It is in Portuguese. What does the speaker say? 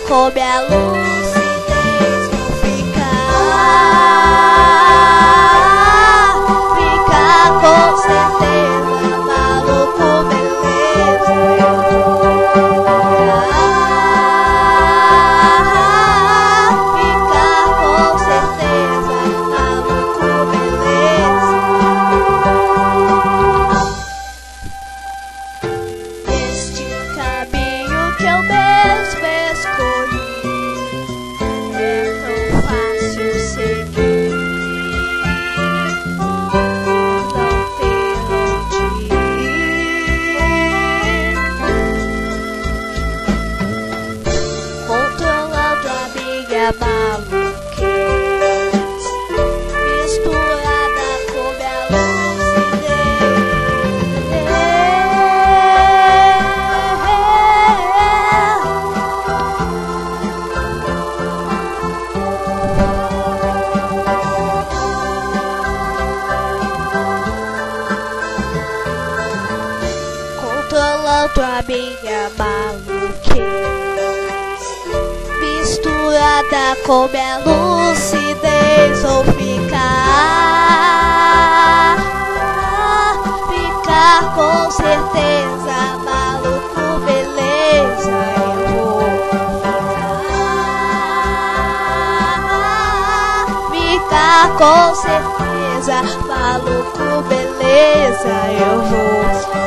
coube a lucidez, vou ficar com certeza, maluco, beleza, eu vou ficar com certeza, maluco, beleza. Este caminho que eu mesmo escolhi é tão fácil seguir, não tem onde ir, controlando a minha maluquez, misturada com minha controlando a minha maluquez, misturada com minha lucidez, vou ficar com certeza, maluco, beleza, eu vou ficar com certeza, maluco, beleza, eu vou